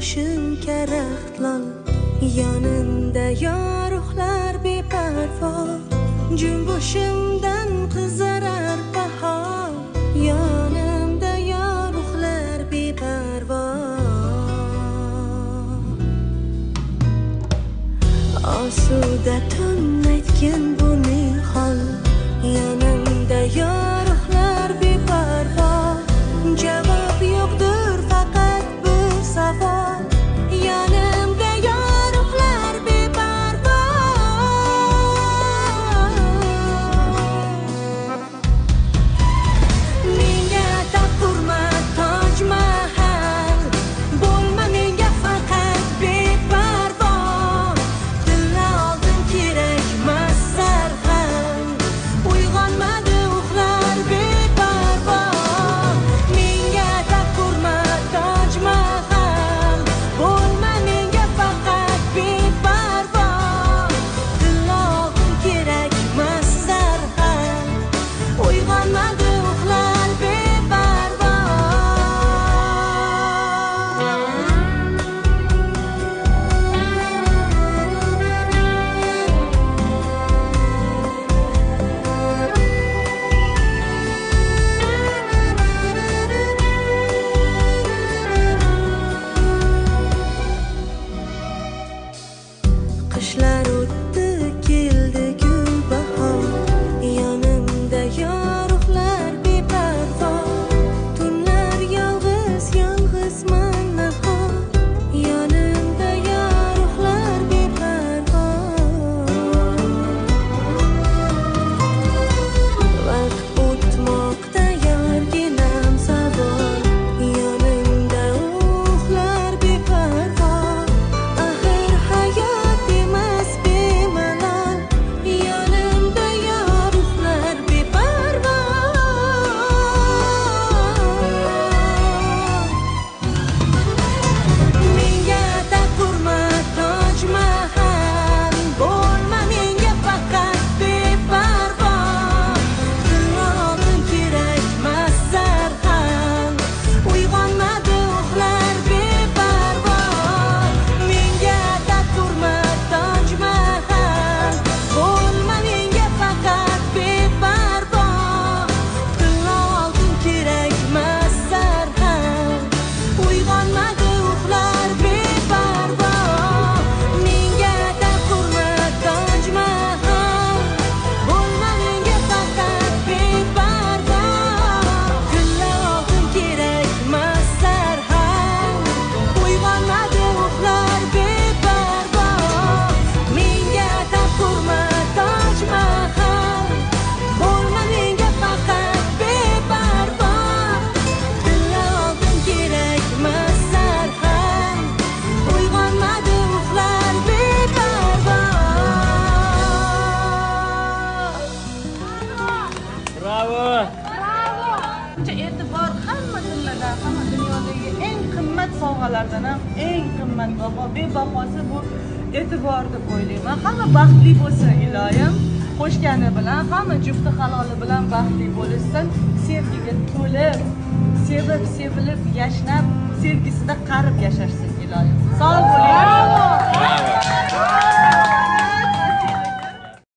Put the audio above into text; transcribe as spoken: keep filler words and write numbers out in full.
boshim karaxtlon, yonimda yorug'lar beparvo, jum boshimdan qizarar bahor, yonimda yorug'lar beparvo. Osuda tun aytgan bu nihol, yonimda yorug'lar beparvo, javob yo'qdir faqat bu savol, yonimda yorug'lar beparvo. Menga taqurma Toj Mahal, bo'lma menga faqat beparvo, tilla oldim kerakmas sarxan, uyg'onmadi uxlar beparvo. Menga taqurma Toj Mahal, bo'lma menga faqat beparvo, tilla oldim kerakmas sarxan, uyg'onmadi uxlar beparvo. Qishlar o'tdi, keldi gul bahor, yonimda yorug'lar beparvo, tunlar yolg'iz yolg'izman nahor, yonimda yorug'lar beparvo. Vaqt o'tmoqda yorginam savol, yonimda uxlar beparvo, axir hayot emas bemalol, yonimda yorug'lar beparvo. Menga taqurma Toj Mahal, bo'lma menga faqat beparvo, tilla oldim kerakmas sarxan, uyg'onmadi uxlar beparvo. Menga taqurma Toj Mahal, bo'lma menga faqat beparvo, tilla oldim kerakmas sarxan, uyg'onmadi uxlar beparvo. Menga taqurma Toj Mahal, bo'lma menga faqat beparvo, tilla oldim kerakmas sarxan, uyg'onmadi uxlar beparvo. Menga taqurma Toj Mahal, bo'lma menga faqat beparvo, tilla oldim kerakmas sarxan, uyg'onmadi uxlar beparvo. Bravo! Buncha e'tibor hamma tillardan, hamma dunyodagi eng qimmat sovg'alardan ham eng qimmatbaho, bebahosi bu e'tibor deb o'ylayman. Hamma baxtli bo'lsin iloyim. Qo'shgani bilan hamma jufti haloli bilan baxtli bo'lishsin, sevgiga to'lib, sevib, sevilib, yashnab, sevgisida qarib yashashsin iloyim. Sog' bo'ling.